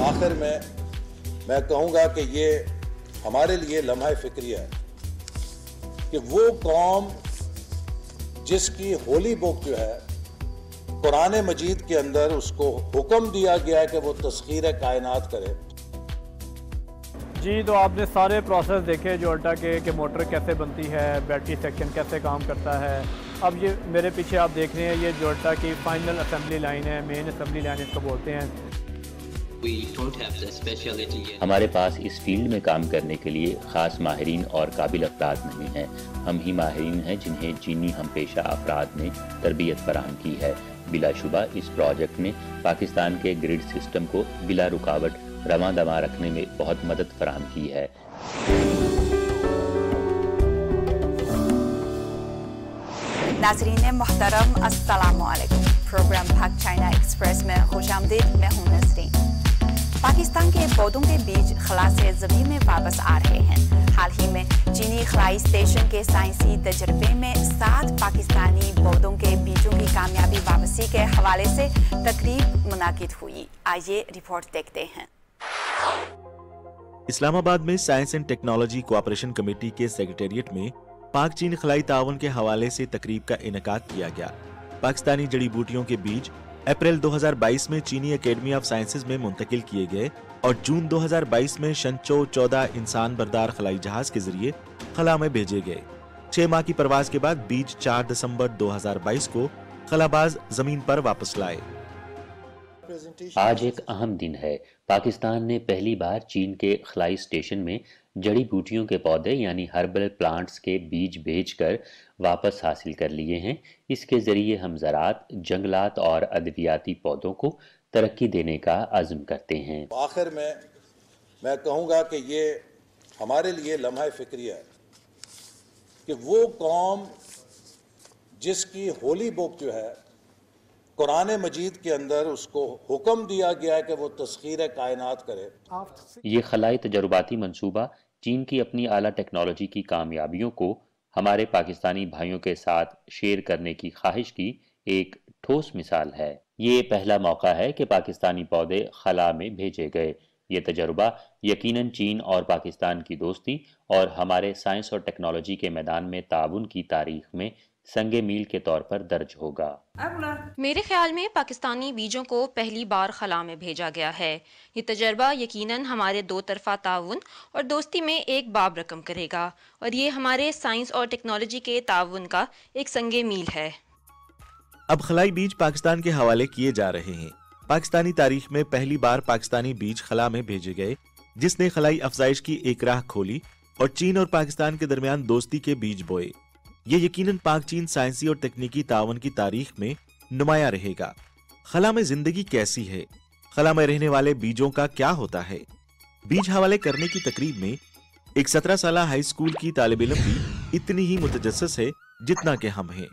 आखिर में मैं कहूँगा कि ये हमारे लिए लम्हा फिक्रिया है कि वो कौम जिसकी होली बुक जो है कुरान मजीद के अंदर उसको हुक्म दिया गया है कि वो तस्खीर कायनात करे। जी, तो आपने सारे प्रोसेस देखे जोल्टा के कि मोटर कैसे बनती है, बैटरी सेक्शन कैसे काम करता है। अब ये मेरे पीछे आप देख रहे हैं, ये जोल्टा की फाइनल असेंबली लाइन है, मेन असेंबली लाइन इसको बोलते हैं। हमारे पास इस फील्ड में काम करने के लिए ख़ास माहिरीन और काबिल अफराद नहीं हैं। हम ही माहिरीन हैं जिन्हें चीनी हम पेशा अफराद ने तरबियत फराहम की है। बिलाशुबा इस प्रोजेक्ट ने पाकिस्तान के ग्रिड सिस्टम को बिला रुकावट रवां दवां रखने में बहुत मदद फराहम की है। नाज़रीन मोहतरम, अस्सलाम वालेकुम। प्रोग्राम भाग चाइना एक्सप्रेस में खुशामदीद। मैं हूं नसरीन। पाकिस्तान के पौधों के बीज खला से ज़मीन में वापस आ रहे हैं। हाल ही में चीनी खलाई स्टेशन के साइंसी तजर्बे में 7 पाकिस्तानी पौधों के बीजों की कामयाबी वापसी के हवाले से तकरीब मुनाकिद हुई। आइए रिपोर्ट देखते हैं। इस्लामाबाद में science and technology cooperation committee के सेक्रेटेरिएट में पाक चीन खलाई ताउन के हवाले से तकरीब का इनेकाद किया गया। पाकिस्तानी जड़ी बूटियों के बीज अप्रैल 2022 में चीनी एकेडमी ऑफ साइंसेज में मुंतकिल किए गए और जून 2022 में शंचो 14 इंसान बरदार खलाई जहाज के जरिए खला में भेजे गए। 6 माह की प्रवास के बाद बीज 4 दिसंबर 2022 को खलाबाज जमीन पर वापस लाए। आज एक अहम दिन है। पाकिस्तान ने पहली बार चीन के खलाई स्टेशन में जड़ी बूटियों के पौधे यानी हर्बल प्लांट्स के बीज भेजकर वापस हासिल कर लिए हैं। इसके जरिए हम ज़राअत, जंगलात और अद्वियाती पौधों को तरक्की देने का अज़्म करते हैं। आखिर में मैं कहूँगा कि ये हमारे लिए लम्हा फिक्रिया है कि वो कौम जिसकी होली बुक जो है कुरान मजीद के अंदर उसको हुक्म दिया गया है कि वो तस्खीर कायनात करे। ये खलाई तजुर्बाती मंसूबा चीन की अपनी आला टेक्नोलॉजी की कामयाबियों को हमारे पाकिस्तानी भाइयों के साथ शेयर करने की ख्वाहिश की एक ठोस मिसाल है। ये पहला मौका है कि पाकिस्तानी पौधे खला में भेजे गए। ये तजुर्बा यकीनन चीन और पाकिस्तान की दोस्ती और हमारे साइंस और टेक्नोलॉजी के मैदान में ताउन की तारीख में संगे मील के तौर पर दर्ज होगा। मेरे ख्याल में पाकिस्तानी बीजों को पहली बार खला में भेजा गया है। ये तजर्बा यकीनन हमारे दो तरफा ताउन और दोस्ती में एक बाब रकम करेगा और ये हमारे साइंस और टेक्नोलॉजी के ताउन का एक संगे मील है। अब खलाई बीज पाकिस्तान के हवाले किए जा रहे हैं। पाकिस्तानी तारीख में पहली बार पाकिस्तानी बीज खला में भेजे गए, जिसने खलाई अफजाइश की एक राह खोली और चीन और पाकिस्तान के दरमियान दोस्ती के बीज बोए। ये यकीनन पाक चीन साइंसी और तकनीकी ताउन की तारीख में नुमाया रहेगा। खला में जिंदगी कैसी है, खला में रहने वाले बीजों का क्या होता है। बीज हवाले करने की तकरीब में एक 17 साल हाई स्कूल की तालिब इल्म भी इतनी ही मुतजस्सिस है जितना कि हम हैं।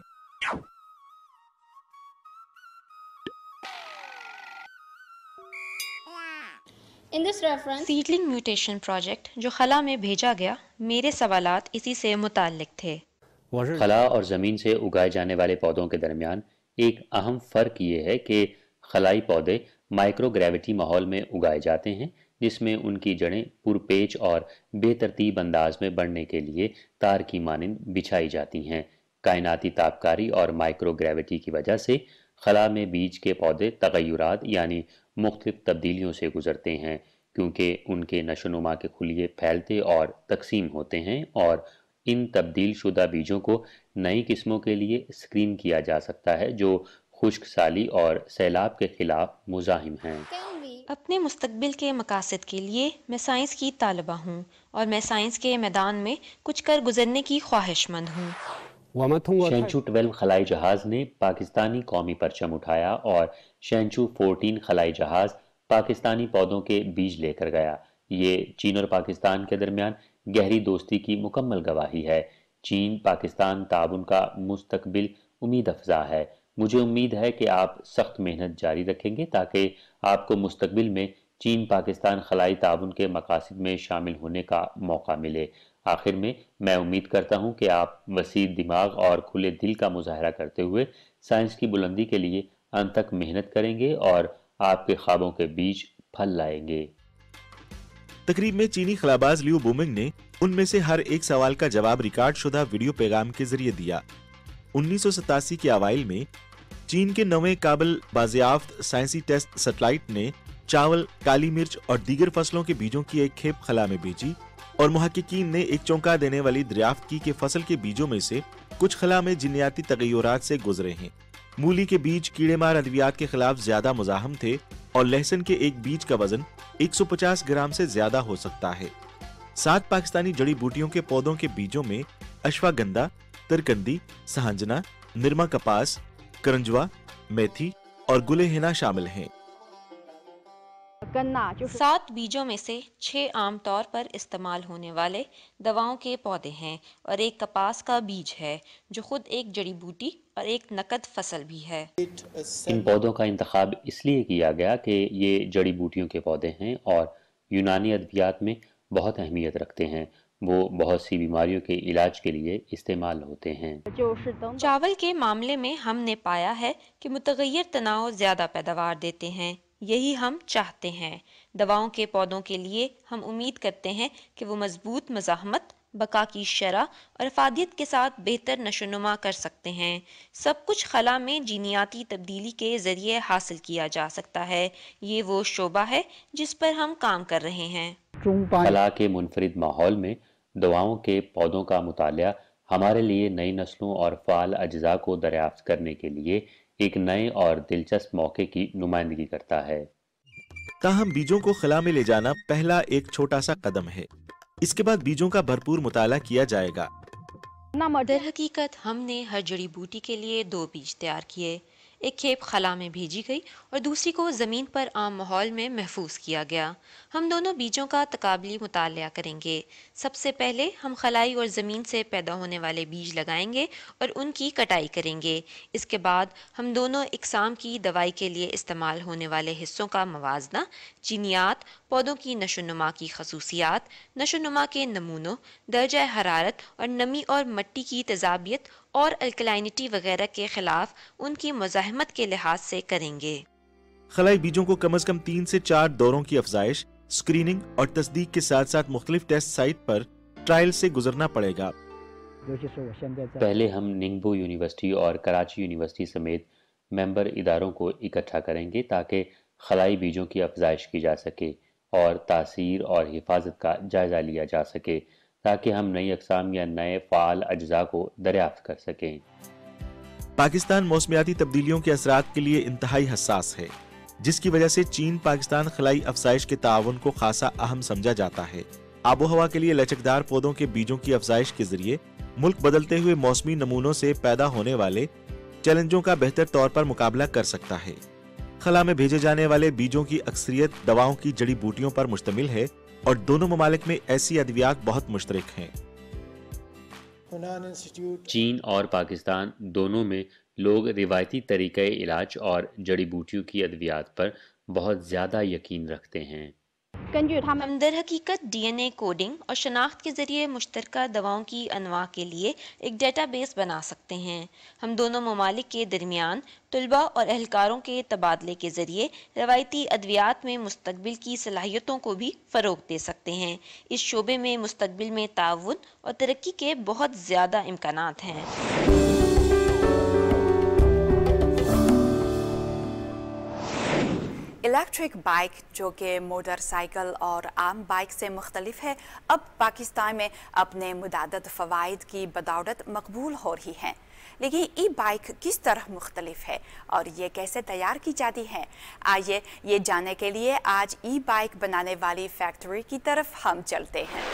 सीडलिंग म्यूटेशन प्रोजेक्ट जो खला में भेजा गया, मेरे सवालात इसी से मुताल्लिक थे। खला और ज़मीन से उगाए जाने वाले पौधों के दरमियान एक अहम फ़र्क ये है कि खलाई पौधे माइक्रोग्रेविटी माहौल में उगाए जाते हैं, जिसमें उनकी जड़ें पुरपेच और बेतरतीब अंदाज में बढ़ने के लिए तार की मानिंद बिछाई जाती हैं। कायनाती तापकारी और माइक्रोग्रेविटी की वजह से खला में बीज के पौधे तगय्युरात यानी मुख्तलिफ तब्दीलियों से गुजरते हैं, क्योंकि उनके नशोनुमा के खुलिये फैलते और तकसीम होते हैं और इन तब्दील शुदा बीजों को नई किस्मों के लिए स्क्रीन किया जा सकता है जो खुश्क साली और सैलाब के खिलाफ मुजाहिम हैं। अपने मुस्तकबिल के मकासद के लिए मैं साइंस की तालिबा हूँ और मैं साइंस के मैदान में कुछ कर गुजरने की ख्वाहिशमंद हूँ। शेंचू 12 खलाई जहाज ने पाकिस्तानी कौमी परचम उठाया और शेंचू 14 खलाई जहाज पाकिस्तानी पौधों के बीज लेकर गया। ये चीन और पाकिस्तान के दरमियान गहरी दोस्ती की मुकम्मल गवाही है। चीन पाकिस्तान ताउन का मुस्तकबिल उम्मीद अफजा है। मुझे उम्मीद है कि आप सख्त मेहनत जारी रखेंगे ताकि आपको मुस्तकबिल में चीन पाकिस्तान खलाई ताउन के मकासद में शामिल होने का मौका मिले। आखिर में मैं उम्मीद करता हूँ कि आप वसी दिमाग और खुले दिल का मुजाहरा करते हुए साइंस की बुलंदी के लिए अंत तक मेहनत करेंगे और आपके ख्वाबों के बीज फल लाएंगे। तकरीब में चीनी खलाबाज लियू बुमिंग ने उनमें से हर एक सवाल का जवाब रिकॉर्ड शुदा वीडियो पैगाम के जरिए दिया। 1987 के अवाइल में चीन के 9वें काबिल बाजियाफ्त साइंसी टेस्ट सैटेलाइट ने चावल, काली मिर्च और दीगर फसलों के बीजों की एक खेप खला में भेजी और मुहक्किकीन ने एक चौंका देने वाली दरियाफ्त की कि फसल के बीजों में से कुछ खला में जिन्नियाती तगय्युरात से गुजरे हैं। मूली के बीज कीड़े मार अद्वियात के खिलाफ ज्यादा मुजाहम थे और लहसुन के एक बीज का वजन 150 ग्राम से ज्यादा हो सकता है। 7 पाकिस्तानी जड़ी बूटियों के पौधों के बीजों में अश्वागंधा, तरकंदी, सहंजना, निरमा कपास, करंजवा, मेथी और गुले हिना शामिल हैं। 7 बीजों में से 6 आमतौर पर इस्तेमाल होने वाले दवाओं के पौधे हैं और एक कपास का बीज है जो खुद एक जड़ी बूटी और एक नकद फसल भी है। इन पौधों का इंतखाब इसलिए किया गया कि ये जड़ी बूटियों के पौधे हैं और यूनानी अद्वियात में बहुत अहमियत रखते हैं। वो बहुत सी बीमारियों के इलाज के लिए इस्तेमाल होते हैं। चावल के मामले में हमने पाया है कि मुतगय्यर तनाव ज्यादा पैदावार देते हैं। यही हम चाहते हैं। दवाओं के पौधों के लिए हम उम्मीद करते हैं कि वो मजबूत मज़ाहमत, बका की शरह और अफादियत के साथ बेहतर नशोनुमा कर सकते हैं। सब कुछ खला में जीनियाती तब्दीली के ज़रिए हासिल किया जा सकता है। ये वो शोबा है जिस पर हम काम कर रहे हैं। खला के मुनफरिद माहौल में दवाओं के पौधों का मुतालिया हमारे लिए नई नस्लों और फ़ाल अज्जा को दरियाफ्त करने के लिए एक नए और दिलचस्प मौके की नुमाइंदगी करता है। ताहम बीजों को खला में ले जाना पहला एक छोटा सा कदम है। इसके बाद बीजों का भरपूर मुताला किया जाएगा। दर हकीकत हमने हर जड़ी बूटी के लिए 2 बीज तैयार किए। एक खेप खला में भेजी गई और दूसरी को ज़मीन पर आम माहौल में महफूज किया गया। हम दोनों बीजों का तकाबली मुतालिया करेंगे। सबसे पहले हम खलाई और ज़मीन से पैदा होने वाले बीज लगाएंगे और उनकी कटाई करेंगे। इसके बाद हम दोनों इकसाम की दवाई के लिए इस्तेमाल होने वाले हिस्सों का मवाजना, जीनियात, पौधों की नशोनुमा की खसूसियात, नशोनुमा के नमूनों, दर्जा हरारत और नमी और मिट्टी की तेजाबियत और अल्कलाइनिटी वगैरह के खिलाफ उनकी मुज़ाहमत के लिहाज से करेंगे। खलाई बीजों को कम से कम 3 से 4 दौरों की अफजाइश, स्क्रीनिंग और तस्दीक के साथ साथ मुख्तलिफ टेस्ट साइट पर ट्रायल से गुजरना पड़ेगा। पहले हम निंगबो यूनिवर्सिटी और कराची यूनिवर्सिटी समेत मेंबर इदारों को इकट्ठा करेंगे ताकि खलाई बीजों की अफजाइश की जा सके और तासीर और हिफाजत का जायजा लिया जा सके ताकि हम नई अक़साम या नए फ़ाल अज्जा को दरियाफ्त कर सकें। पाकिस्तान मौसमियाती तब्दीलियों के असरात के लिए इंतहाई हसास है, जिसकी वजह से चीन पाकिस्तान खलाई अफजाइश के ताउन को खासा अहम समझा जाता है। आबो हवा के लिए लचकदार पौधों के बीजों की अफजाइश के जरिए मुल्क बदलते हुए मौसमी नमूनों से पैदा होने वाले चैलेंजों का बेहतर तौर पर मुकाबला कर सकता है। खला में भेजे जाने वाले बीजों की अक्सरियत दवाओं की जड़ी बूटियों पर मुश्तमिल है और दोनों ममालिक में ऐसी अद्वियात बहुत मुश्तरक हैं। चीन और पाकिस्तान दोनों में लोग रिवायती तरीक़े इलाज और जड़ी बूटियों की अद्वियात पर बहुत ज़्यादा यकीन रखते हैं। हम दर हकीकत DNA कोडिंग और शनाख्त के ज़रिए मुश्तरका दवाओं की अनवा के लिए एक डेटाबेस बना सकते हैं। हम दोनों ममालिक के दरमियान तलबा और एहलकारों के तबादले के ज़रिए रवायती अद्वियात में मुस्तकबिल की सलाहियतों को भी फ़रोग़ दे सकते हैं। इस शोबे में मुस्तकबिल में ताउन और तरक्की के बहुत ज़्यादा इम्कानात हैं। इलेक्ट्रिक बाइक, जो कि मोटरसाइकिल और आम बाइक से मुख्तलिफ है, अब पाकिस्तान में अपने मुताद्दिद फ़वाइद की बदौलत मकबूल हो रही हैं। लेकिन ई बाइक किस तरह मुख्तलिफ है और ये कैसे तैयार की जाती है, आइए ये जानने के लिए आज ई बाइक बनाने वाली फैक्ट्री की तरफ हम चलते हैं।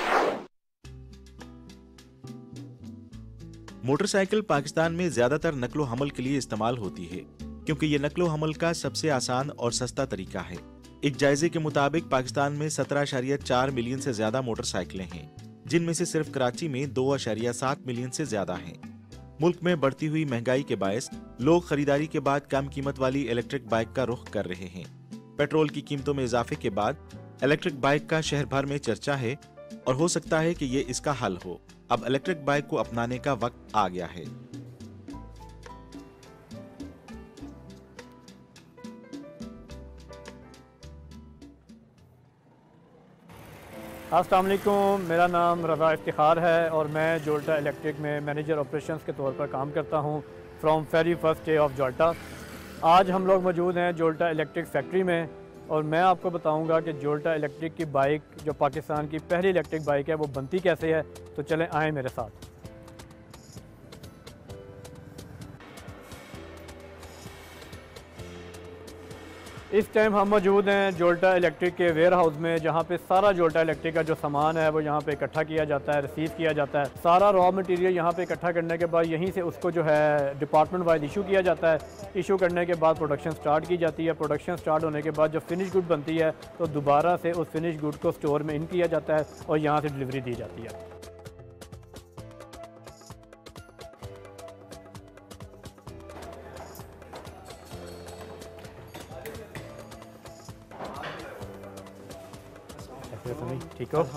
मोटरसाइकिल पाकिस्तान में ज्यादातर नकलो हमल के लिए इस्तेमाल होती है क्योंकि ये नकलो हमल का सबसे आसान और सस्ता तरीका है। एक जायजे के मुताबिक पाकिस्तान में 17.4 मिलियन से ज्यादा मोटरसाइकिलें हैं, जिनमें से सिर्फ कराची में 2.7 मिलियन से ज्यादा हैं। मुल्क में बढ़ती हुई महंगाई के बायस लोग खरीदारी के बाद कम कीमत वाली इलेक्ट्रिक बाइक का रुख कर रहे हैं। पेट्रोल की कीमतों में इजाफे के बाद इलेक्ट्रिक बाइक का शहर भर में चर्चा है और हो सकता है कि ये इसका हल हो। अब इलेक्ट्रिक बाइक को अपनाने का वक्त आ गया है। अस्सलाम वालेकुम, मेरा नाम रज़ा इफ्तिखार है और मैं जोल्टा इलेक्ट्रिक में मैनेजर ऑपरेशंस के तौर पर काम करता हूँ from very first day of Jolta. आज हम लोग मौजूद हैं जोल्टा इलेक्ट्रिक फैक्ट्री में और मैं आपको बताऊंगा कि जोल्टा इलेक्ट्रिक की बाइक जो पाकिस्तान की पहली इलेक्ट्रिक बाइक है वो बनती कैसे है। तो चलें आएँ मेरे साथ। इस टाइम हम मौजूद हैं जोल्टा इलेक्ट्रिक के वेयर हाउस में, जहाँ पे सारा जोल्टा इलेक्ट्रिक का जो सामान है वो यहाँ पे इकट्ठा किया जाता है, रिसीव किया जाता है। सारा रॉ मटेरियल यहाँ पे इकट्ठा करने के बाद यहीं से उसको जो है डिपार्टमेंट वाइज इशू किया जाता है। इशू करने के बाद प्रोडक्शन स्टार्ट की जाती है। प्रोडक्शन स्टार्ट होने के बाद जब फिनिश गुड बनती है तो दोबारा से उस फिनिश गुड को स्टोर में इन किया जाता है और यहाँ से डिलीवरी दी जाती है। ठीक हो?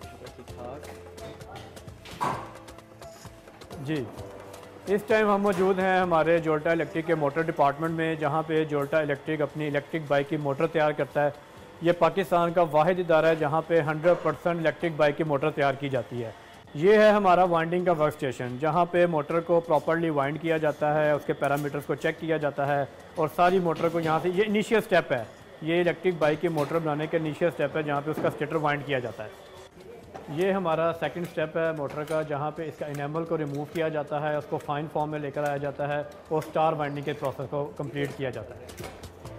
जी, इस टाइम हम मौजूद हैं हमारे जोल्टा इलेक्ट्रिक के मोटर डिपार्टमेंट में, जहाँ पे जोल्टा इलेक्ट्रिक अपनी इलेक्ट्रिक बाइक की मोटर तैयार करता है। ये पाकिस्तान का वाहिद इदारा है जहाँ पे 100% इलेक्ट्रिक बाइक की मोटर तैयार की जाती है। ये है हमारा वाइंडिंग का वर्क स्टेशन, जहाँ पे मोटर को प्रॉपर्ली वाइंड किया जाता है, उसके पैरामीटर्स को चेक किया जाता है और सारी मोटर को यहाँ से, ये इनिशियल स्टेप है, ये इलेक्ट्रिक बाइक की मोटर बनाने का इनिशियल स्टेप है जहाँ पे उसका स्टेटर वाइंड किया जाता है। ये हमारा सेकंड स्टेप है मोटर का, जहाँ पे इसका इनेमल को रिमूव किया जाता है, उसको फाइन फॉर्म में लेकर आया जाता है और स्टार वाइंडिंग के प्रोसेस को कंप्लीट किया जाता है।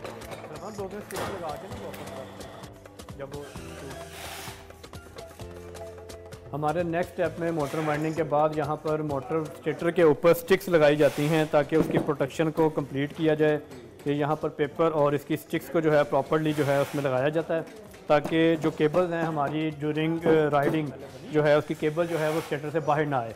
हमारे नेक्स्ट स्टेप में मोटर वाइंडिंग के बाद यहाँ पर मोटर स्टेटर के ऊपर स्टिक्स लगाई जाती हैं ताकि उसकी प्रोटेक्शन को कंप्लीट किया जाए। कि यहाँ पर पेपर और इसकी स्टिक्स को जो है प्रॉपर्ली जो है उसमें लगाया जाता है ताकि जो केबल्स हैं हमारी ड्यूरिंग राइडिंग जो है उसकी केबल जो है वो स्टेटर से बाहर ना आए।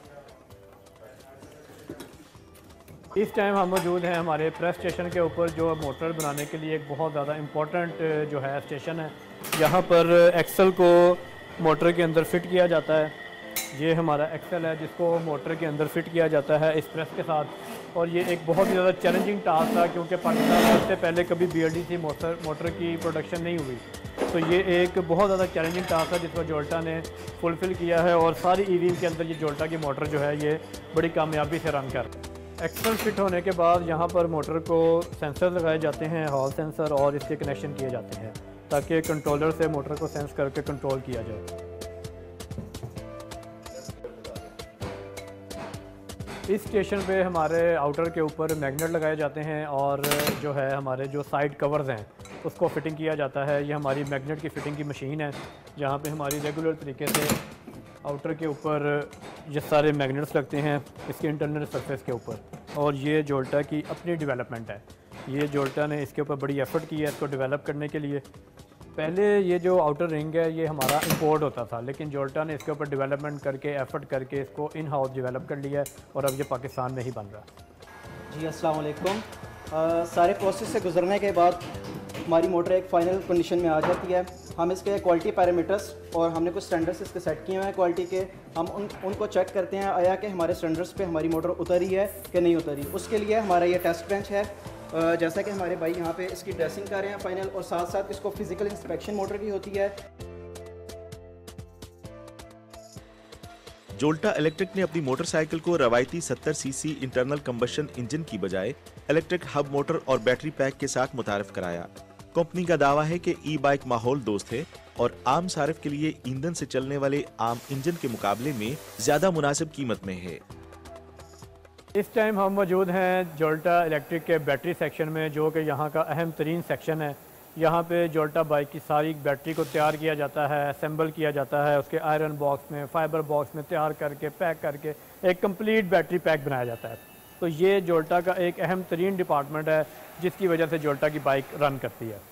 इस टाइम हम मौजूद हैं हमारे प्रेस स्टेशन के ऊपर, जो मोटर बनाने के लिए एक बहुत ज़्यादा इम्पोर्टेंट जो है स्टेशन है। यहाँ पर एक्सल को मोटर के अंदर फिट किया जाता है। ये हमारा एक्सल है जिसको मोटर के अंदर फिट किया जाता है इस प्रेस के साथ, और ये एक बहुत ही ज़्यादा चैलेंजिंग टास्क था क्योंकि पाकिस्तान में इससे पहले कभी BLDC मोटर की प्रोडक्शन नहीं हुई। तो ये एक बहुत ज़्यादा चैलेंजिंग टास्क है जिसको जोल्टा ने फुलफ़िल किया है और सारी EV के अंदर ये जोल्टा की मोटर जो है ये बड़ी कामयाबी से रन कर। एक्सल फिट होने के बाद यहाँ पर मोटर को सेंसर लगाए जाते हैं, हॉल सेंसर, और इसके कनेक्शन किए जाते हैं ताकि कंट्रोलर से मोटर को सेंस करके कंट्रोल किया जाए। इस स्टेशन पे हमारे आउटर के ऊपर मैग्नेट लगाए जाते हैं और जो है हमारे जो साइड कवर्स हैं उसको फिटिंग किया जाता है। ये हमारी मैग्नेट की फ़िटिंग की मशीन है जहाँ पे हमारी रेगुलर तरीके से आउटर के ऊपर ये सारे मैग्नेट्स लगते हैं इसके इंटरनल सरफेस के ऊपर, और ये जोल्टा की अपनी डेवलपमेंट है। ये जोल्टा ने इसके ऊपर बड़ी एफ़र्ट की है इसको डेवलप करने के लिए। पहले ये जो आउटर रिंग है ये हमारा इंपोर्ट होता था, लेकिन जोल्टा ने इसके ऊपर डेवलपमेंट करके एफ़र्ट करके इसको इन हाउस डेवलप कर लिया है और अब ये पाकिस्तान में ही बन रहा है। जी अस्सलाम वालेकुम। सारे प्रोसेस से गुजरने के बाद हमारी मोटर एक फ़ाइनल कंडीशन में आ जाती है। हम इसके क्वालिटी पैरामीटर्स और हमने कुछ स्टैंडर्ड्स इसके सेट किए हुए हैं क्वालिटी के, हम उनको चेक करते हैं आया कि हमारे स्टैंडर्ड्स पे हमारी मोटर उतरी है कि नहीं उतरी। उसके लिए हमारा ये टेस्ट बेंच है, जैसा कि हमारे भाई यहाँ पे इसकी ड्रेसिंग कर रहे हैं फाइनल, और साथ साथ इसको फिजिकल इंस्पेक्शन मोटर की होती है। जोल्टा इलेक्ट्रिक ने अपनी मोटरसाइकिल को रवायती 70 सीसी इंटरनल कंबशन इंजन की बजाय इलेक्ट्रिक हब मोटर और बैटरी पैक के साथ मुतारिफ कराया। कंपनी का दावा है कि ई बाइक माहौल दोस्त है और आम सारिफ के लिए ईंधन से चलने वाले आम इंजन के मुकाबले में ज्यादा मुनासिब कीमत में है। इस टाइम हम मौजूद हैं जोल्टा इलेक्ट्रिक के बैटरी सेक्शन में, जो कि यहाँ का अहम तरीन सेक्शन है। यहाँ पे जोल्टा बाइक की सारी बैटरी को तैयार किया जाता है, असेंबल किया जाता है, उसके आयरन बॉक्स में, फाइबर बॉक्स में तैयार करके पैक करके एक कंप्लीट बैटरी पैक बनाया जाता है। तो ये जोल्टा का एक अहम तरीन डिपार्टमेंट है जिसकी वजह से जोल्टा की बाइक रन करती है।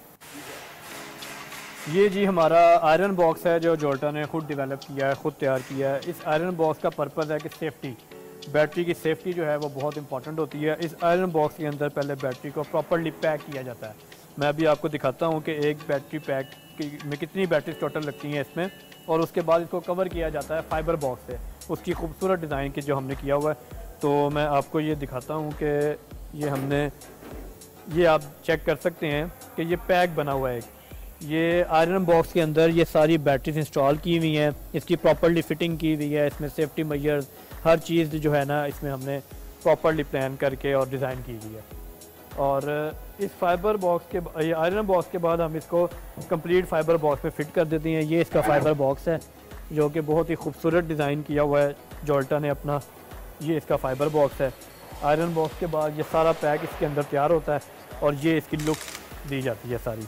ये जी हमारा आयरन बॉक्स है जो जोल्टा ने खुद डेवलप किया है, खुद तैयार किया है। इस आयरन बॉक्स का पर्पज़ है कि सेफ्टी, बैटरी की सेफ्टी जो है वो बहुत इंपॉर्टेंट होती है। इस आयरन बॉक्स के अंदर पहले बैटरी को प्रॉपर्ली पैक किया जाता है। मैं अभी आपको दिखाता हूँ कि एक बैटरी पैक में कितनी बैटरीज टोटल लगती हैं इसमें, और उसके बाद इसको कवर किया जाता है फाइबर बॉक्स से, उसकी खूबसूरत डिज़ाइन की जो हमने किया हुआ है। तो मैं आपको ये दिखाता हूँ कि ये हमने, ये आप चेक कर सकते हैं कि ये पैक बना हुआ है। یہ آئرن باکس کے اندر یہ ساری بیٹریز انسٹال کی ہوئی ہیں، اس کی پراپرلی فٹنگ کی ہوئی ہے، اس میں سیفٹی میئرز ہر چیز جو ہے نا اس میں ہم نے پراپرلی پلان کر کے اور ڈیزائن کی ہوئی ہے. اور اس فائبر باکس کے آئرن باکس کے بعد ہم اس کو کمپلیٹ فائبر باکس میں فٹ کر دیتے ہیں. یہ اس کا فائبر باکس ہے جو کہ بہت ہی خوبصورت ڈیزائن کیا ہوا ہے جولٹا نے اپنا. یہ اس کا فائبر باکس ہے. آئرن باکس کے بعد یہ سارا پیک اس کے اندر تیار ہوتا ہے اور یہ اس کی لک دی جاتی ہے ساری.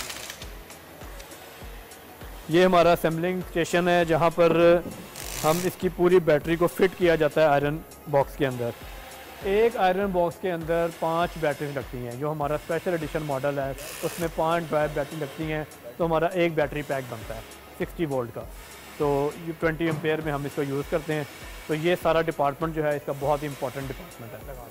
یہ ہمارا اسمبلنگ اسٹیشن ہے جہاں پر ہم اس کی پوری بیٹری کو فٹ کیا جاتا ہے آئرن باکس کے اندر. ایک آئرن باکس کے اندر 5 بیٹریز لگتی ہیں. جو ہمارا اسپیشل ایڈیشن ماڈل ہے اس میں 5 ڈرائیو بیٹری لگتی ہیں تو ہمارا ایک بیٹری پیک بنتا ہے 60 وولٹ کا. تو یہ 20 ایمپیئر میں ہم اس کو یوز کرتے ہیں. تو یہ سارا ڈپارٹمنٹ جو ہے اس کا بہت امپورٹنٹ ڈپارٹمنٹ ہے.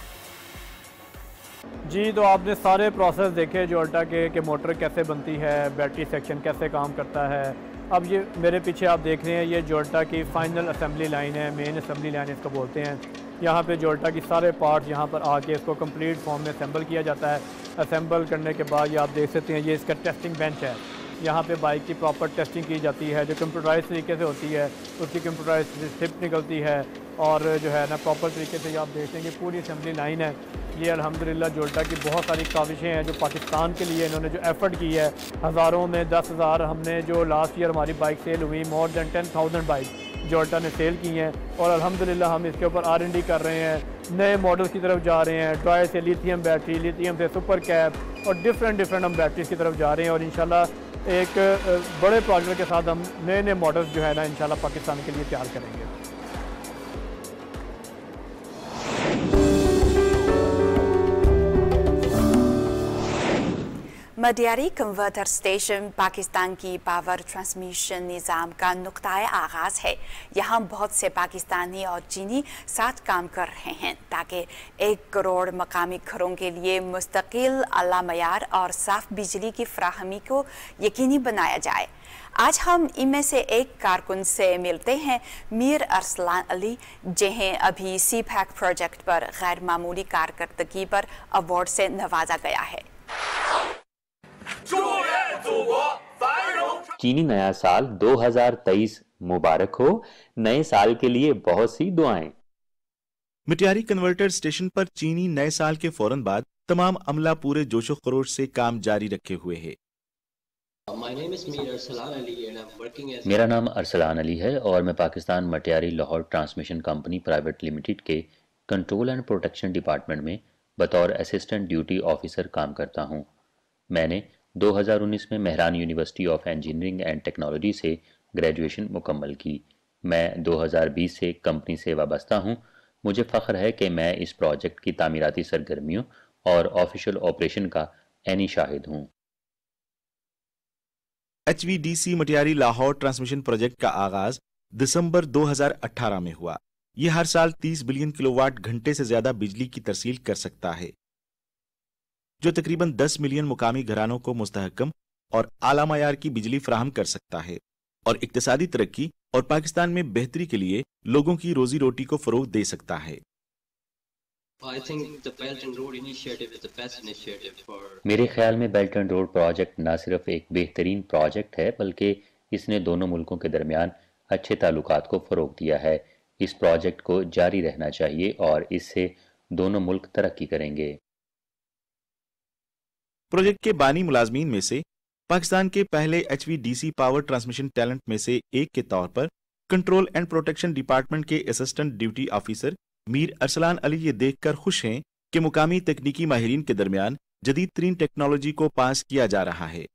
جی تو آپ نے سارے پروسیس دیکھے جولٹا کے کہ موٹر کیسے بنتی ہے، بیٹری سیکشن کیسے کام کرتا ہے. اب یہ میرے پیچھے آپ دیکھ رہے ہیں یہ جولٹا کی فائنل اسمبلی لائن ہے، مین اسمبلی لائن اس کو بولتے ہیں. یہاں پہ جولٹا کی سارے پارٹس یہاں پر آ کے اس کو کمپلیٹ فارم میں اسمبل کیا جاتا ہے. اسمبل کرنے کے بعد یہ آپ دیکھ سکتے ہیں یہ اس کا ٹیسٹنگ بینچ ہے. یہاں پہ بائک کی پراپر ٹیسٹنگ کی جاتی ہے جو کمپیوٹرائز طریقے سے ہوتی ہے. اس کی کمپیوٹرائز سلپ نکلتی ہے اور جو ہے نا پراپر طریقے سے آپ دیکھیں گے پوری اسمبلی لائن ہے. یہ الحمدللہ جولٹا کی بہت ساری کاوشیں ہیں جو پاکستان کے لیے انہوں نے جو ایفرٹ کی ہے. ہزاروں میں 10,000 ہم نے جو لاسٹ ایئر ہماری بائک سیل ہوئی مور دین 10,000 بائک جولٹا نے سیل کی ہیں. اور الحمدللہ ہم اس کے اوپر R&D کر رہے ہیں، نئے ماڈل کی طرف جا رہے ہیں. ڈرائی سے لیتھیم بیٹری، لیتھیم سے سپر کیپ اور ڈفرینٹ ہم بیٹریز کی طرف جا رہے ہیں. اور انشاءاللہ ایک بڑے پروجیکٹ کے ساتھ ہم نئے ماڈلز جو ہے نا انشاءاللہ پاکستان کے لیے تیار کریں گے. مڈیاری کنورٹر اسٹیشن پاکستان کی پاور ٹرانسمیشن نظام کا نقطۂ آغاز ہے. یہاں بہت سے پاکستانی اور چینی ساتھ کام کر رہے ہیں تاکہ 1 کروڑ مقامی گھروں کے لیے مستقل، اعلیٰ معیار اور صاف بجلی کی فراہمی کو یقینی بنایا جائے. آج ہم ان میں سے ایک کارکن سے ملتے ہیں، میر ارسلان علی، جنہیں ابھی سی پیک پروجیکٹ پر غیر معمولی کارکردگی پر ایوارڈ سے نوازا گیا ہے. چینی نیا سال 2023 مبارک ہو. نئے سال کے لیے بہت سی دعائیں. مٹیاری کنورٹر اسٹیشن پر چینی نئے سال کے فوراً بعد تمام عملہ پورے جوش و خروش سے کام جاری رکھے ہوئے ہے. میرا نام ارسلان علی ہے اور میں Pakistan Matiari Lahore transmission company private limited کے کنٹرول اینڈ پروٹیکشن ڈپارٹمنٹ میں بطور اسسٹنٹ ڈیوٹی آفیسر کام کرتا ہوں. میں نے 2019 میں Mehran university of engineering and technology سے گریجویشن مکمل کی. میں 2020 سے کمپنی سے وابستہ ہوں. مجھے فخر ہے کہ میں اس پروجیکٹ کی تعمیراتی سرگرمیوں اور آفیشیل آپریشن کا عینی شاہد ہوں. HVDC Matiari Lahore transmission project کا آغاز دسمبر 2018 میں ہوا. یہ ہر سال 30 بلین کلو واٹ گھنٹے سے زیادہ بجلی کی ترسیل کر سکتا ہے جو تقریباً 10 ملین مقامی گھرانوں کو مستحکم اور اعلیٰ معیار کی بجلی فراہم کر سکتا ہے اور اقتصادی ترقی اور پاکستان میں بہتری کے لیے لوگوں کی روزی روٹی کو فروغ دے سکتا ہے. میرے خیال میں بیلٹ اینڈ روڈ پروجیکٹ نہ صرف ایک بہترین پروجیکٹ ہے بلکہ اس نے دونوں ملکوں کے درمیان اچھے تعلقات کو فروغ دیا ہے. اس پروجیکٹ کو جاری رہنا چاہیے اور اس سے دونوں ملک ترقی کریں گے. پروجیکٹ کے بانی ملازمین میں سے پاکستان کے پہلے HVDC پاور ٹرانسمیشن ٹیلنٹ میں سے ایک کے طور پر کنٹرول اینڈ پروٹیکشن ڈپارٹمنٹ کے assistant duty officer Mir Arsalan Ali یہ دیکھ کر خوش ہیں کہ مقامی تکنیکی ماہرین کے درمیان جدید ترین ٹیکنالوجی کو پاس کیا جا رہا ہے.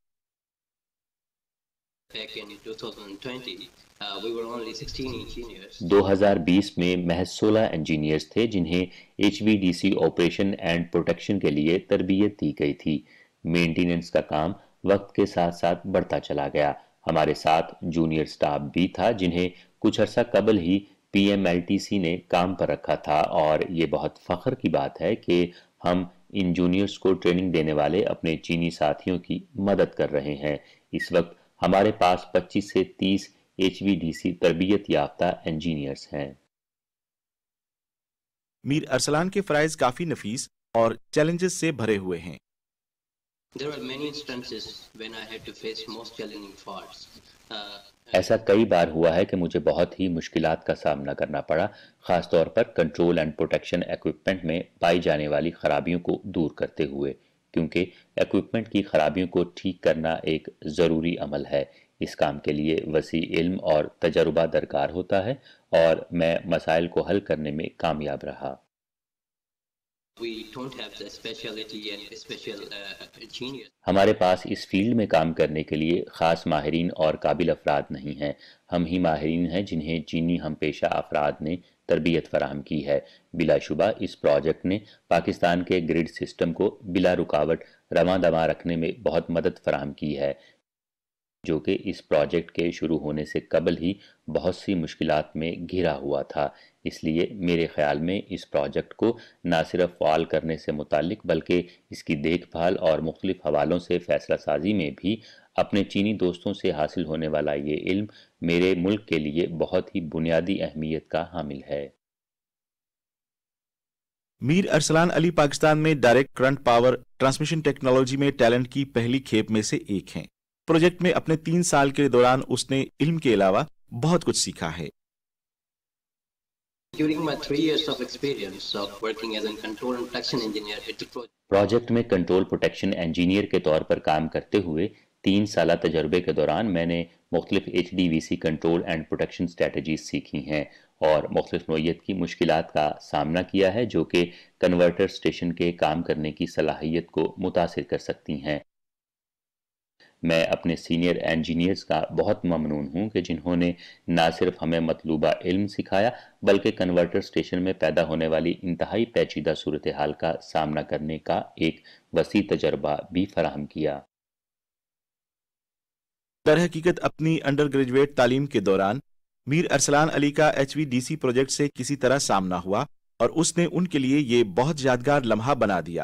2020 میں محض 16 انجینئرز تھے جنہیں HVDC آپریشن اینڈ پروٹیکشن کے لیے تربیت دی گئی تھی. مینٹیننس کا کام وقت کے ساتھ ساتھ بڑھتا چلا گیا. ہمارے ساتھ جونیئر سٹاف بھی تھا جنہیں کچھ عرصہ قبل ہی PMLTC نے کام پر رکھا تھا اور یہ بہت فخر کی بات ہے کہ ہم ان جونیئرز کو ٹریننگ دینے والے اپنے چینی ساتھیوں کی مدد کر رہے ہیں. اس وقت ہمارے پاس 25 سے 30 HVDC تربیت یافتہ انجینئرز ہیں. میر ارسلان کے فرائض کافی نفیس اور چیلنجز سے بھرے ہوئے ہیں. There were many instances when I had to face most challenging faults. ایسا کئی بار ہوا ہے کہ مجھے بہت ہی مشکلات کا سامنا کرنا پڑا، خاص طور پر کنٹرول اینڈ پروٹیکشن ایکوپمنٹ میں پائی جانے والی خرابیوں کو دور کرتے ہوئے، کیونکہ ایکوپمنٹ کی خرابیوں کو ٹھیک کرنا ایک ضروری عمل ہے۔ اس کام کے لیے وسیع علم اور تجربہ درکار ہوتا ہے، اور میں مسائل کو حل کرنے میں کامیاب رہا۔ ہمارے پاس اس فیلڈ میں کام کرنے کے لیے خاص ماہرین اور قابل افراد نہیں ہیں، ہم ہی ماہرین ہیں جنہیں چینی ہم پیشہ افراد نے تربیت فراہم کی ہے۔ بلا شبہ اس پروجیکٹ نے پاکستان کے گرڈ سسٹم کو بلا رکاوٹ رواں دواں رکھنے میں بہت مدد فراہم کی ہے، جو کہ اس پروجیکٹ کے شروع ہونے سے قبل ہی بہت سی مشکلات میں گھرا ہوا تھا۔ اس لیے میرے خیال میں اس پروجیکٹ کو نہ صرف فعال کرنے سے متعلق بلکہ اس کی دیکھ بھال اور مختلف حوالوں سے فیصلہ سازی میں بھی اپنے چینی دوستوں سے حاصل ہونے والا یہ علم میرے ملک کے لیے بہت ہی بنیادی اہمیت کا حامل ہے۔ میر ارسلان علی پاکستان میں direct current power transmission technology میں ٹیلنٹ کی پہلی کھیپ میں سے ایک ہیں۔ پروجیکٹ میں اپنے 3 سال کے دوران اس نے علم کے علاوہ بہت کچھ سیکھا ہے۔ پروجیکٹ میں کنٹرول پروٹیکشن انجینئر کے طور پر کام کرتے ہوئے 3 سالہ تجربے کے دوران میں نے مختلف HDVC control and protection strategies سیکھی ہیں اور مختلف نوعیت کی مشکلات کا سامنا کیا ہے جو کہ کنورٹر اسٹیشن کے کام کرنے کی صلاحیت کو متاثر کر سکتی ہیں۔ میں اپنے سینئر انجینئرز کا بہت ممنون ہوں کہ جنہوں نے نہ صرف ہمیں مطلوبہ علم سکھایا بلکہ کنورٹر اسٹیشن میں پیدا ہونے والی انتہائی پیچیدہ صورتحال کا سامنا کرنے کا ایک وسیع تجربہ بھی فراہم کیا۔ در حقیقت اپنی انڈر گریجویٹ تعلیم کے دوران میر ارسلان علی کا HVDC پروجیکٹ سے کسی طرح سامنا ہوا اور اس نے ان کے لیے یہ بہت یادگار لمحہ بنا دیا۔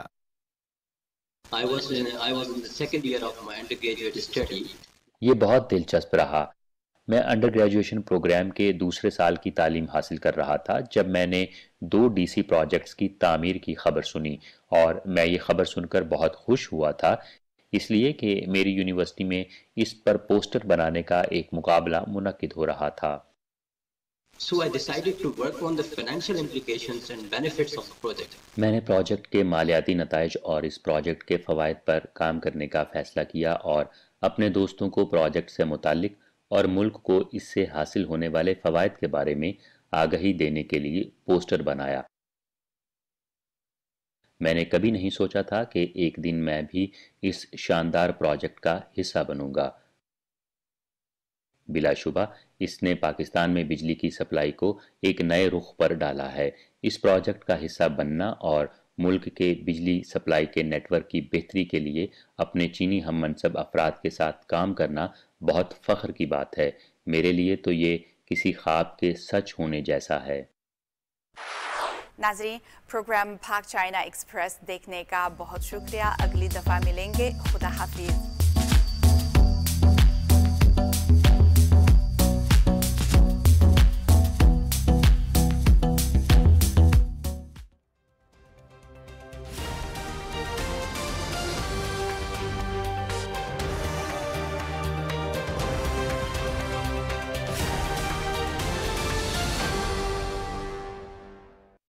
یہ بہت دلچسپ رہا۔ میں انڈر گریجویشن پروگرام کے دوسرے سال کی تعلیم حاصل کر رہا تھا جب میں نے 2 DC پروجیکٹس کی تعمیر کی خبر سنی، اور میں یہ خبر سن کر بہت خوش ہوا تھا، اس لیے کہ میری یونیورسٹی میں اس پر پوسٹر بنانے کا ایک مقابلہ منعقد ہو رہا تھا۔ So I decided to work on the financial implications and benefits of the project. میں نے پروجیکٹ کے مالیاتی نتائج اور اس پروجیکٹ کے فوائد پر کام کرنے کا فیصلہ کیا اور اپنے دوستوں کو پروجیکٹ سے متعلق اور ملک کو اس سے حاصل ہونے والے فوائد کے بارے میں آگہی دینے کے لیے پوسٹر بنایا۔ میں نے کبھی نہیں سوچا تھا کہ ایک دن میں بھی اس شاندار پروجیکٹ کا حصہ بنوں گا۔ بلا شبہ اس نے پاکستان میں بجلی کی سپلائی کو ایک نئے رخ پر ڈالا ہے۔ اس پروجیکٹ کا حصہ بننا اور ملک کے بجلی سپلائی کے نیٹ ورک کی بہتری کے لیے اپنے چینی ہم منصب افراد کے ساتھ کام کرنا بہت فخر کی بات ہے۔ میرے لیے تو یہ کسی خواب کے سچ ہونے جیسا ہے۔ ناظرین، پروگرام پاک چائنا ایکسپریس دیکھنے کا بہت شکریہ۔ اگلی دفعہ ملیں گے۔ خدا حافظ۔